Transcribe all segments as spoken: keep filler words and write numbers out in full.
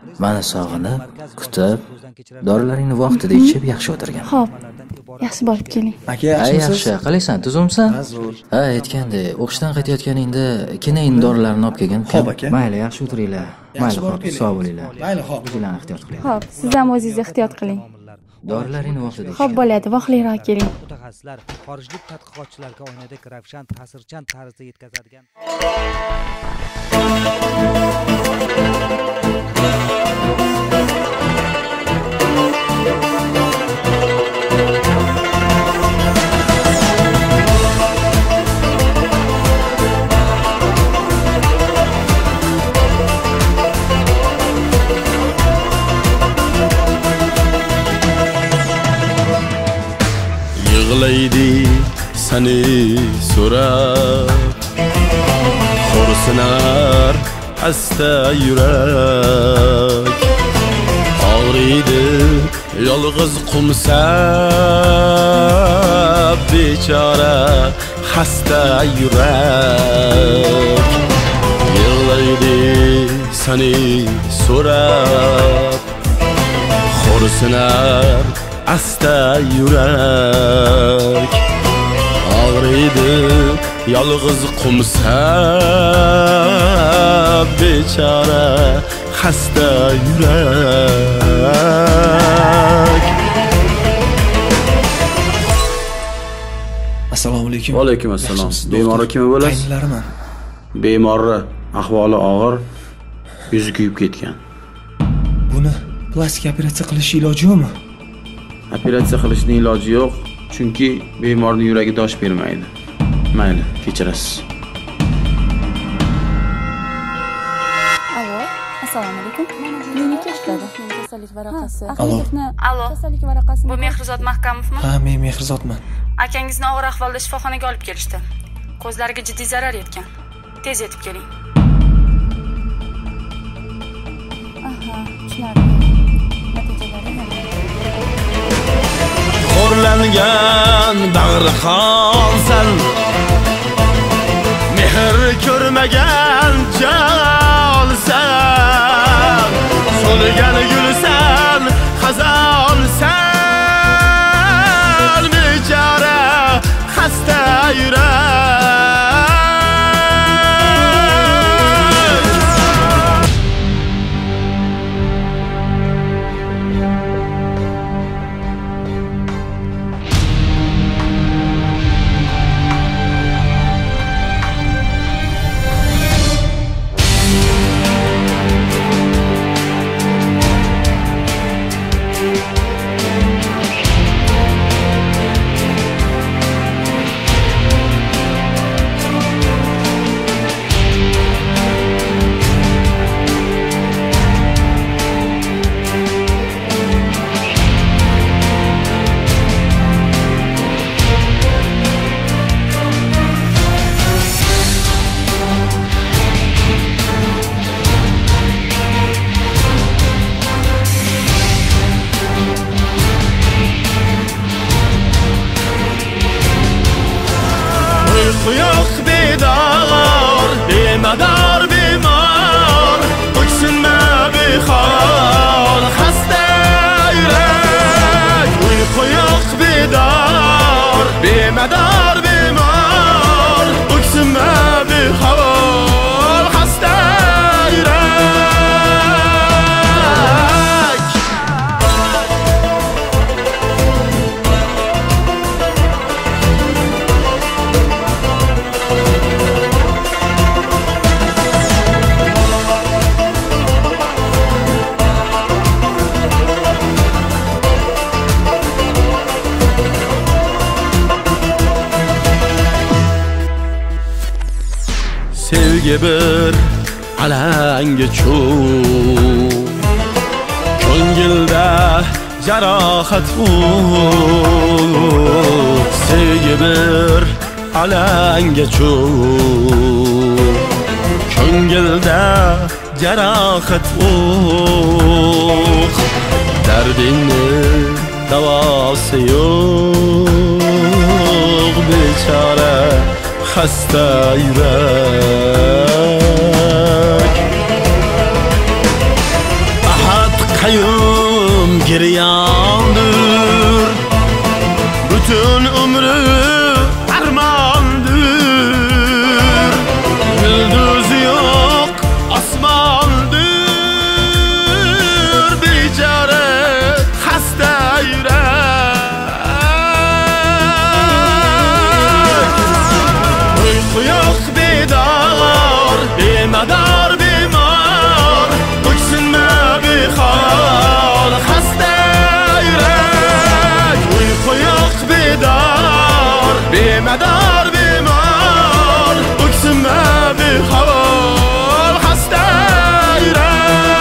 meni sog'inib, kutib, dorilaringni vaqtida ichib yaxshi o'tirgan. Xo'p. Yaxshi borib keling. Aka, Ay, yaxshimisiz? yaxshi, qalaysan? Tuzumsan? Mazur. Ha, aytgandek, o'qishdan qaytayotganingda kenayin dorilarni olib kelgan. Xo'p, aka. Mayli, yaxshi o'tiringlar. Mayli, borib xo'p, keling. sog' bo'linglar. Mayli, xo'p. O'zinglarni ehtiyot qiling. Xo'p, siz ham o'zingiz ehtiyot qiling. Dorilaringni vaqtida Xo'p bo'ladi, voqliroq keling. Mutaxassislar xorijlik tadqiqotchilarga oynadek ravshan, ta'sirchan tarzda yetkazadigan yig'laydi seni so'rab, xo'rsinar asta yurak, og'riydi yolg'iz qumsab, bechora xasta yurak. Yig'laydi seni so'rab, xo'rsinar asta yurak, og'riydi yolg'iz qumsab, bechora xasta yurak. Assalomu alaykum. Va alaykum assalom. Yaxshimisiz, Bemori doktor? kim bo'lasiz? Qaynilariman. Bemorni ahvoli og'ir, yuzi kuyib ketgan. Buni plastik operatsiya qilish iloji yo'qmi? Operatsiya qilishning iloji yo'q, chunki bemorning yuragi dosh bermaydi. Mayli, kechirasiz. Alo, assalomu alaykum. Klinika ishladi. Kasallik varaqasi. Alo. Alo. Kasallik varaqasini. Bu Mehrizod Mahkamovmi? Ha, men Mehrizodman. Akangizni og'ir ahvolda shifoxonaga olib kelishdi. Ko'zlariga jiddiy zarar yetgan. Tez yetib keling. Aha, tushunarli. Natijalari Xo'rlangan bag'ri xonsan, mehr ko'rmagan jonsan, so'lgan gulsan, xazonsan, bechora xasta yurak. Yo'q bedor, bemador bemor, o'ksinma behol, xasta yurak. Uyqu yo'q bedor, bemador bemor, o'ksinma behol, xasta yurak. Sevgi bir alanga cho'g', ko'ngilda jarohat bor. Sevgi bir alanga cho'g', ko'ngilda jarohat bor. Dardingni davosi yo'q, bechora xasta yurak. giryandır. Bütün ömrü armandır. Yıldız yok asmandır. Biçare hasta yürek. Uyku yok bedar, bemadar bemar. Öksünme bir hal hasta yürek. Uyku yok bedar, bemadar bemar. Öksünme bir hal hasta yürek.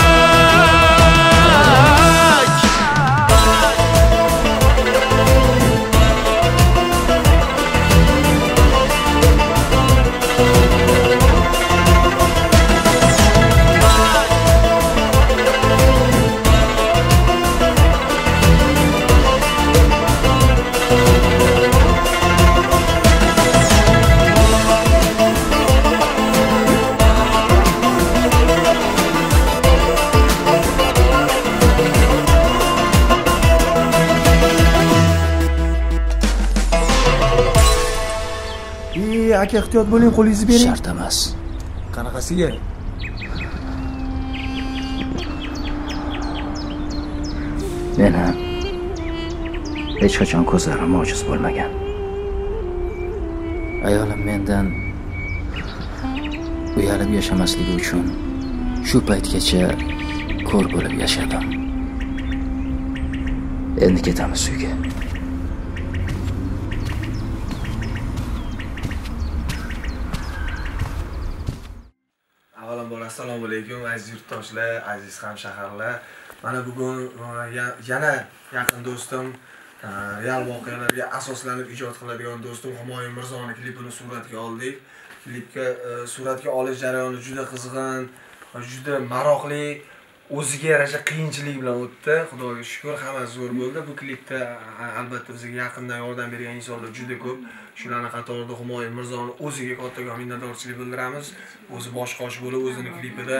Ey, aka ehtiyot bo'ling, qo'lingizni bering. Shart emas. Qanaqasiga? Meni hech qachon ko'zlarim ojiz bo'lmagan. Ayolim mendan uyalib yashamasligi uchun shu paytgacha ko'r bo'lib yashadim. Endi ketamiz uyga. Avvalambor assalomu alaykum aziz yurtdoshlar, aziz hamshaharlar. Mana bugun yana yaqin do'stim, real voqealarga asoslanib ijod qiladigan do'stim Humoyun Mirzoni klipini suratga oldik. Klipga suratga olish jarayoni juda qizg'in, juda maroqli, o'ziga yarasha qiyinchilik bilan o'tdi. Xudoga shukr, hammasi zo'r bo'ldi. Bu klipda albatta bizga yaqindan yordam bergan insonlar juda ko'p. Shularning qatorida Humoyun Mirzoni o'ziga kattaga minnatdorchilik bildiramiz. O'zi bosh-qosh bo'lib o'zining klipida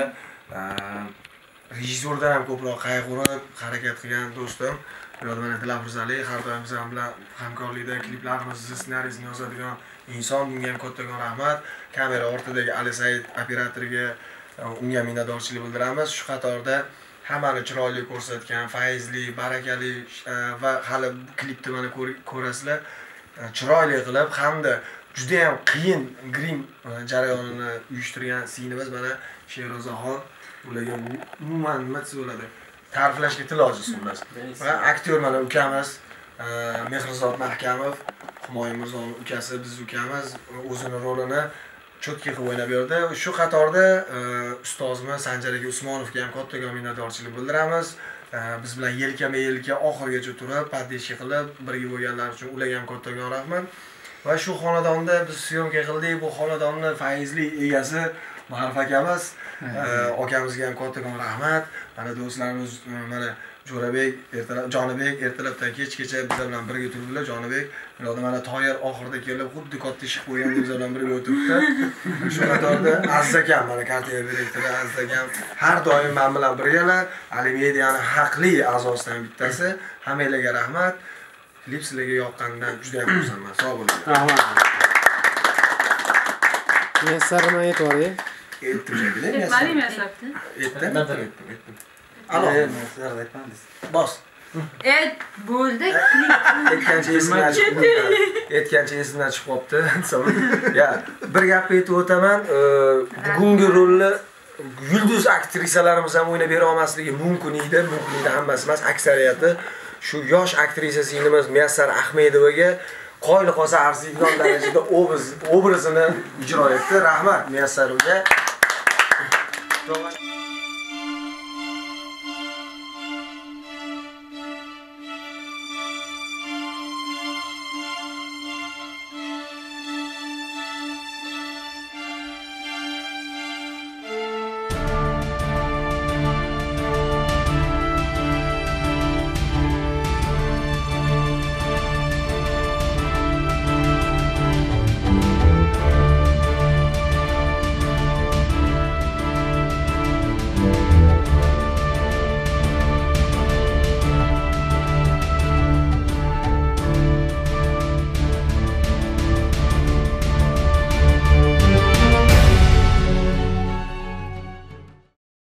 rejissyordan ham ko'proq qayg'urib harakat qilgan do'stim. Yodimda Dilafruz Ali har doim biz bilan hamkorlikda kliplarimizni ssenariysini yozadigan inson. Bunga ham kattaga rahmat. Kamera ortidagi Ali Said operatoriga unga minnatdorchilik bildiramiz. Shu qatorda hammani chiroyli ko'rsatgan, faizli, barakali va hali klipni mana ko'rasizlar. Chiroyli qilib hamda juda ham qiyin grim jarayonini uyushtirgan singlimiz mana Sherozaxon. Ularga umuman nima desa bo'ladi? Ta'riflashga til ojiz xullas. Va aktyor mana ukamiz Mehrizod Mahkamov, Humoyun Mirzoni ukasi, biz ukamiz, o'zining rolini chotki qilib o'ynab berdi. Shu qatorda ustozimiz Sanjar aka Usmonovga ham kattaga minnatdorchilik bildiramiz. Biz bilan yelkama-yelka oxirigacha turib, paddeshka qilib birga bo'lganlar uchun ularga ham kattaga rahmat. Va shu xonadonda biz syomka qildik. Bu xonadonning faizli egasi Ma'ruf akamiz, akamizga ham kattaga rahmat. Mana do'stlarimiz mana Jo'rabek, ertalab Jonibek ertalabdan kechgacha biz bilan birga turdilar. Jonibek, bularda mana Toyir oxirida kelib xuddi katta ish qo'ygandek biz bilan birga o'tiribdi. Shu qatorda Aziz akam, mana kartiya direktori Aziz akam har doim men bilan birgalar. Ali Medianing haqli a'zosidan bittasi. Hammanglarga rahmat. Klip sizlarga yoqqanidan juda ham xursandman. Sog' bo'ling. Rahmat. Mesarini aytvoring. Aytdim shekilli. Mali mesabdi. Aytdim. Aytdim. Alo. Bos. Et bo'ldi. Aytgancha esimdan chiqib Aytgancha esimdan chiqib qopti. Ya, bir gapni aytib o'taman. Bugungi rolni yulduz aktrisalarimiz ham o'ynab bera olmasligi mumkin edi. Mumkin edi hammasi emas, aksariyati. Shu yosh aktrisa singlimiz Muyassar Ahmedovaga qoyil qolsa arziydigan darajada obraz obrazini ijro etdi. Rahmat Muyassar uga.